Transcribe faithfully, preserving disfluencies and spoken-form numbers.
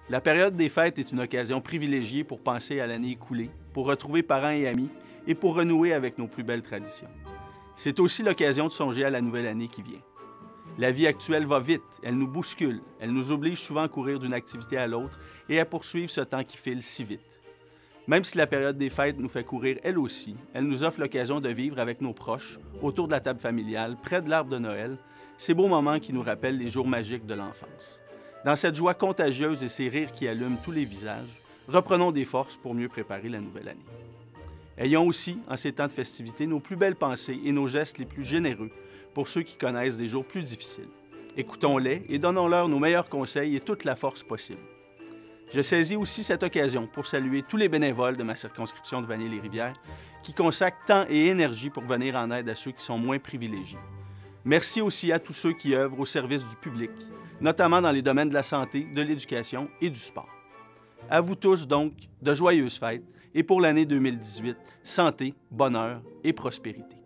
La période des fêtes est une occasion privilégiée pour penser à l'année écoulée, pour retrouver parents et amis et pour renouer avec nos plus belles traditions. C'est aussi l'occasion de songer à la nouvelle année qui vient. La vie actuelle va vite, elle nous bouscule, elle nous oblige souvent à courir d'une activité à l'autre et à poursuivre ce temps qui file si vite. Même si la période des fêtes nous fait courir elle aussi, elle nous offre l'occasion de vivre avec nos proches, autour de la table familiale, près de l'arbre de Noël, ces beaux moments qui nous rappellent les jours magiques de l'enfance. Dans cette joie contagieuse et ces rires qui allument tous les visages, reprenons des forces pour mieux préparer la nouvelle année. Ayons aussi, en ces temps de festivités, nos plus belles pensées et nos gestes les plus généreux pour ceux qui connaissent des jours plus difficiles. Écoutons-les et donnons-leur nos meilleurs conseils et toute la force possible. Je saisis aussi cette occasion pour saluer tous les bénévoles de ma circonscription de Vanier-les-Rivières qui consacrent temps et énergie pour venir en aide à ceux qui sont moins privilégiés. Merci aussi à tous ceux qui œuvrent au service du public, notamment dans les domaines de la santé, de l'éducation et du sport. À vous tous donc, de joyeuses fêtes et pour l'année deux mille dix-huit, santé, bonheur et prospérité.